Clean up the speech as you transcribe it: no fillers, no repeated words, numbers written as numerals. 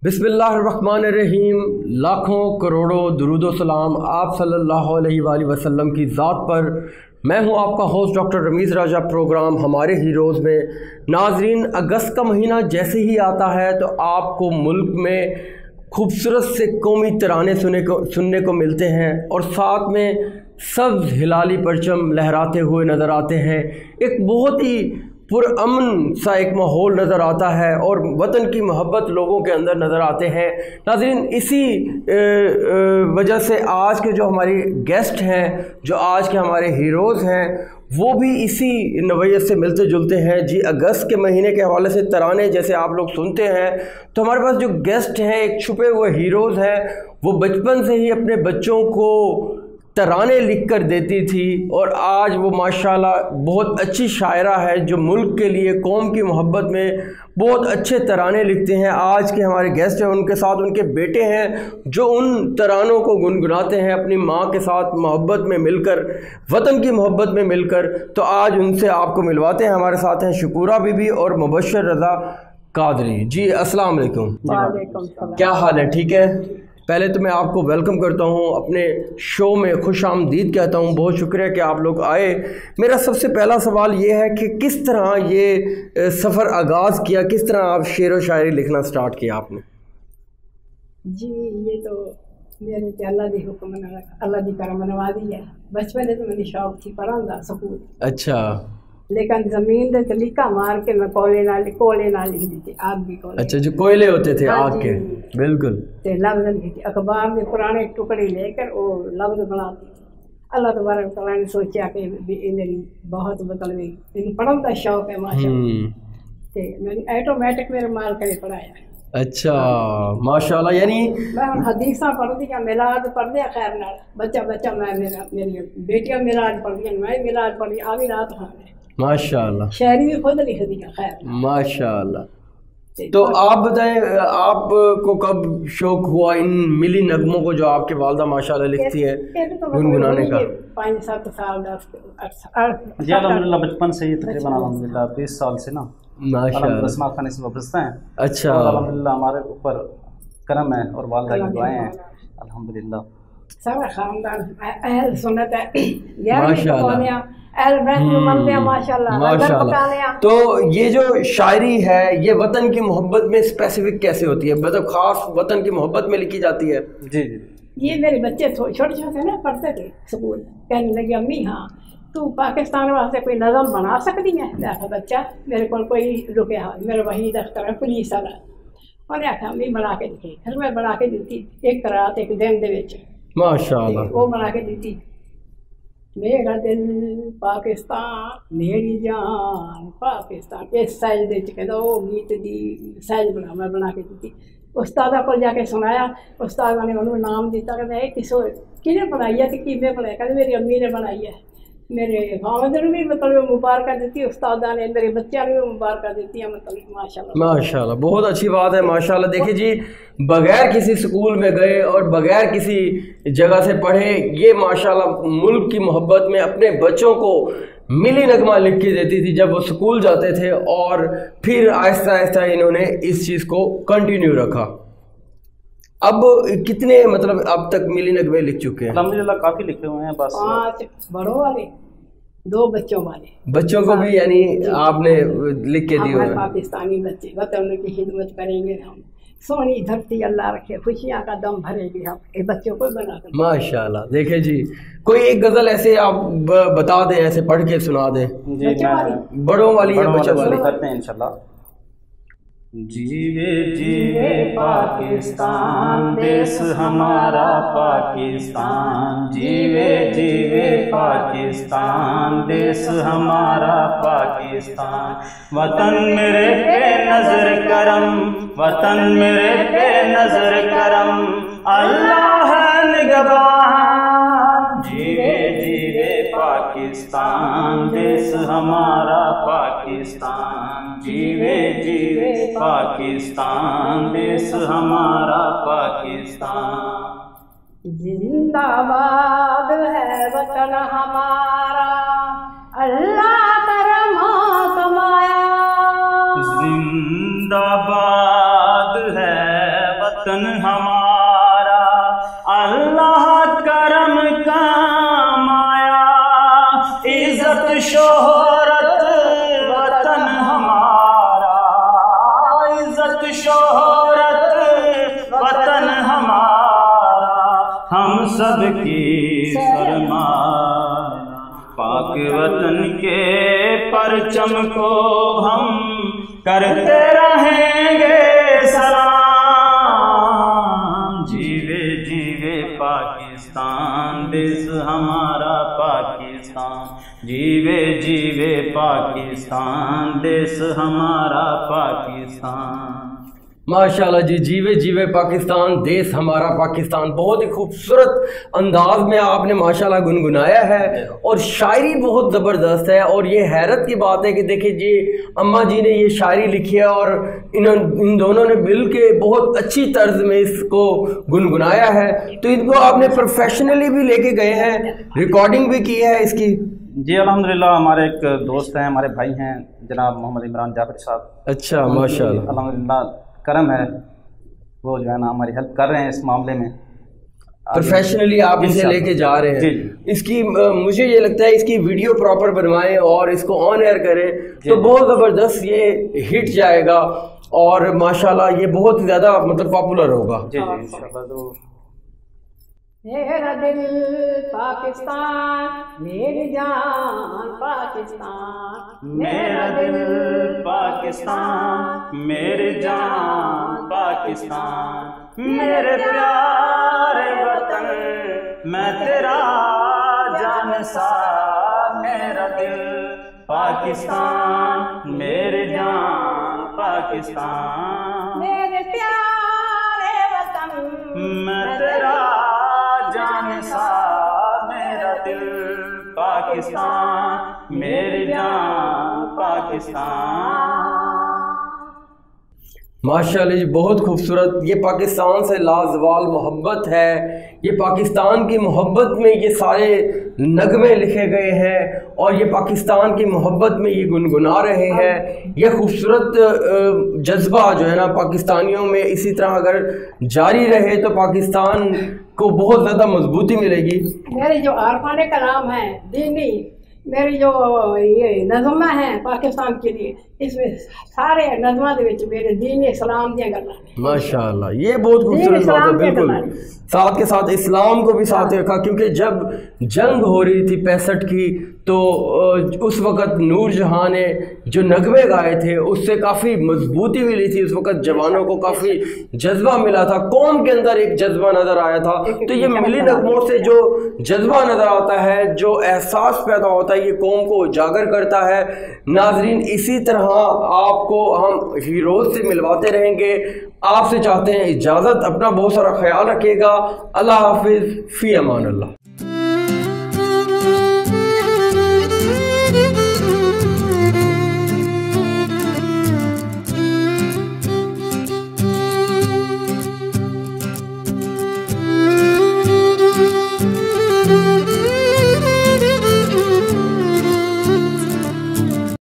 बिस्मिल्लाहिर्रहमानिर्रहीम। लाखों करोड़ों दुरूद व सलाम आप सल्लल्लाहु अलैहि वसल्लम की ज़ात पर। मैं हूं आपका host doctor Rameez Raja. Program हमारे हीरोज़ में नाजरीन, अगस्त का महीना जैसे ही आता है तो आपको मुल्क में खूबसूरत से कौमी तराने सुनने को मिलते हैं और साथ में सब्ज़ हिलाली परचम लहराते हुए नज़र आते हैं। एक बहुत ही पुरअमन सा एक माहौल नज़र आता है और वतन की मोहब्बत लोगों के अंदर नज़र आते हैं। नाज़रीन, इसी वजह से आज के जो हमारी गेस्ट हैं, जो आज के हमारे हीरोज़ हैं, वो भी इसी नवैयत से मिलते जुलते हैं। जी, अगस्त के महीने के हवाले से तराने जैसे आप लोग सुनते हैं, तो हमारे पास जो गेस्ट हैं एक छुपे हुए हीरोज़ हैं। वो बचपन से ही अपने बच्चों को तराने लिख कर देती थी और आज वो माशाल्लाह बहुत अच्छी शायरा है जो मुल्क के लिए, कौम की मोहब्बत में बहुत अच्छे तराने लिखते हैं। आज के हमारे गेस्ट हैं, उनके साथ उनके बेटे हैं जो उन तरानों को गुनगुनाते हैं अपनी माँ के साथ मोहब्बत में मिलकर, वतन की मोहब्बत में मिलकर। तो आज उनसे आपको मिलवाते हैं। हमारे साथ हैं शकूरा बीबी और मुबश्शिर रज़ा कादरी। जी, अस्सलाम वालेकुम। क्या हाल है? ठीक है। पहले तो मैं आपको वेलकम करता हूँ अपने शो में, खुश आमदीद कहता हूँ। बहुत शुक्रिया कि आप लोग आए। मेरा सबसे पहला सवाल ये है कि किस तरह ये सफ़र आगाज़ किया, किस तरह आप शेर व शायरी लिखना स्टार्ट किया आपने? जी, ये तो मेरे ते अल्लाह दी हुक्म नाल, अल्लाह दी करम नवाज़ी है। बचपन में तो मेरी शौक थी पढ़न दा स्कूल। अच्छा। लेकिन जमीन दे तलीका मार के मैं कोले नाल लिख दी थी, आग भी कोले। अच्छा, जो कोयले होते थे आग के, बिल्कुल। ते लफ्ज़ लिखी थी, अखबार में पुराने टुकड़े लेकर वो लफ्ज़ बनाती थी। अल्लाह तबारक व तआला ने सोचा कि ये मेरी बहुत मतलब इन पढ़न का शौक है माशाअल्लाह, ते मैंने ऑटोमेटिक मेरे माल करे पढ़ाया। अच्छा, माशाल्लाह। यानी मैं हुण हदीसां पढ़दी हां, मिलाद पढ़दे खैर नाल बच्चा मैं मेरी बेटियां मिलाद पढ़दियां, मैं मिलाद पढ़दी आवी रात खां माशाल्लाह। शायरी भी खुद लिख दी है खैर माशाल्लाह। तो आप बताएं, आपको कब शौक हुआ इन मिली नगमों को जो आपके वालदा माशाल्लाह लिखती है गुनगुनाने का? 5-7 साल 10 जी अल्हम्दुलिल्लाह, बचपन से ही तकरीबन अल्हम्दुलिल्लाह 20 साल से ना माशाल्लाह खाने से वाबस्ता हैं। अच्छा, अल्हम्दुलिल्लाह हमारे ऊपर करम है और वालदा की दुआएं हैं अल्हम्दुलिल्लाह। सारा खानदान अहल सुन्नत है माशाल्लाह माशाल्लाह। तो ये जो शायरी है ये वतन की मोहब्बत में स्पेसिफिक कैसे होती है, मतलब खास वतन की मोहब्बत में लिखी जाती है? जी जी। ये मेरे बच्चे छोटे छोटे ना पढ़ते थे स्कूल, कहने लगे अम्मी हाँ तू पाकिस्तान वास्ते कोई नज़म बना सकती है? मैं आखा बच्चा मेरे को कोई रुके, मेरे वही दफ्तर है पुलिस वाला, उन्हें आखा अम्मी बना के दिखी। फिर मैं बना के दी एक रात एक दिन दे विच माशाल्लाह, वो बना के दी। मेरा दिल पाकिस्तान, मेरी जान पाकिस्तान, इस साइज दे कहता वो गीत दी साइज मैं बना के दी। उस्तादा को जाके सुनाया, उस्तादा ने उन्होंने नाम दिता कि किसो किने बनाई है, किमें बनाई? कहते मेरी अम्मी ने बनाई है। मेरे खामद ने भी मतलब मुबारक दी, उस्तादा ने मेरे बच्चों ने भी मुबारक दी, मतलब माशाल्लाह। माशाल्लाह, बहुत अच्छी बात है माशाल्लाह। देखिए जी, बगैर किसी स्कूल में गए और बगैर किसी जगह से पढ़े, ये माशाल्लाह मुल्क की मोहब्बत में अपने बच्चों को मिली नगमा लिख के देती थी जब वो स्कूल जाते थे, और फिर आहिस्ता आहिस्ता इन्होंने इस चीज़ को कंटिन्यू रखा। अब कितने मतलब अब तक मिली नगमे लिख चुके हैं? अल्हम्दुलिल्लाह काफ़ी लिखे हुए हैं। बस 5 बड़ों वाले, 2 बच्चों वाले। बच्चों को भी यानी आपने लिख के दिए? पाकिस्तानी बच्चे वतन की खिदमत करेंगे हम, सोनी धरती अल्लाह रखे, खुशियाँ का दम भरेगी हम, ये बच्चों को बना दें माशाल्लाह। देखे जी, कोई एक गज़ल ऐसे आप बता दें, ऐसे पढ़ के सुना दें। बड़ों वाली या बच्चों वाली? करते हैं इंशाल्लाह। जीवे जीवे पाकिस्तान देश हमारा पाकिस्तान, जीवे जीवे पाकिस्तान देश हमारा पाकिस्तान। वतन मेरे पे नजर करम, वतन मेरे पे नजर करम, अल्लाह निगहबान। जीवे जीवे पाकिस्तान देश हमारा पाकिस्तान, जीवे जीवे पाकिस्तान देश हमारा पाकिस्तान। जिंदाबाद है वतन हमारा, अल्लाह करम कमाया। जिंदाबाद है سب کی سرمایہ، پاک وطن کے پرچم کو ہم کرتے رہیں گے سلام۔ جیوے جیوے پاکستان دیس ہمارا پاکستان، جیوے جیوے پاکستان دیس ہمارا پاکستان۔ ماشاءاللہ جی، جیوے جیوے پاکستان دیس ہمارا پاکستان، بہت ہی خوبصورت انداز میں آپ نے ماشاءاللہ گنگنایا ہے، اور شاعری بہت زبردست ہے۔ اور یہ حیرت کی بات ہے کہ دیکھیں جی، اماں جی نے یہ شاعری لکھی ہے اور ان دونوں نے مل کے بہت اچھی طرز میں اس کو گنگنایا ہے۔ تو ان کو آپ نے پروفیشنلی بھی لے کے گئے ہیں، ریکارڈنگ بھی کی ہے اس کی؟ جی الحمدللہ، ہمارے ایک دوست ہیں، ہمارے بھائی ہیں جناب محمد عمران جعفری صاحب۔ اچھا ماشاءاللہ، الحمدللہ کرم ہے، وہ جو ہے نا ہماری ہیلپ کر رہے ہیں اس معاملے میں۔ پروفیشنلی آپ اسے لے کے جا رہے ہیں۔ اس کی مجھے یہ لگتا ہے اس کی ویڈیو پراپر بنوائیں اور اس کو آن ایئر کریں تو بہت زبردست یہ ہٹ جائے گا، اور ماشاءاللہ یہ بہت زیادہ مطلب پاپولر ہوگا۔ جی جی انشاءاللہ۔ میرا دل پاکستان، میری جان پاکستان، میرا دل پاکستان، میری جان پاکستان، میرے پیارے وطن میں تیرا جانسار، میرا دل پاکستان، میری جان پاکستان، میرے پیارے وطن میں تیرا جانسار، میرا دل پاکستان، میری جان پاکستان۔ ماشاءاللہ جی، بہت خوبصورت۔ یہ پاکستان سے لازوال محبت ہے، یہ پاکستان کی محبت میں یہ سارے نغمے لکھے گئے ہیں، اور یہ پاکستان کی محبت میں یہ گنگنا رہے ہیں۔ یہ خوبصورت جذبہ جو ہے نا پاکستانیوں میں اسی طرح اگر جاری رہے تو پاکستان کو بہت زیادہ مضبوطی ملے گی۔ میرے جو عارفان کلام ہیں دینی، میری جو یہ نظمہ ہیں پاکستان کے لیے، اس میں سارے نظمہ دے وچ میرے دین اسلام دیا گلاں۔ ماشاءاللہ یہ بہت خوبصورت بات ہے، بالکل ساتھ کے ساتھ اسلام کو بھی ساتھ رکھا، کیونکہ جب جنگ ہو رہی تھی 65 کی تو اس وقت نور جہاں نے جو نغمے گائے تھے اس سے کافی مضبوطی ملی تھی، اس وقت جوانوں کو کافی جذبہ ملا تھا، قوم کے اندر ایک جذبہ نظر آیا تھا۔ تو یہ ملی نغموں سے جو جذبہ نظر آتا ہے، جو احساس پیدا ہوتا ہے، یہ قوم کو اجاگر کرتا ہے۔ ناظرین، اسی طرح آپ کو ہم ہیروز سے ملواتے رہیں گے۔ آپ سے چاہتے ہیں اجازت، اپنا بہت سارا خیال رکھیے گا۔ اللہ حافظ، فی امان اللہ۔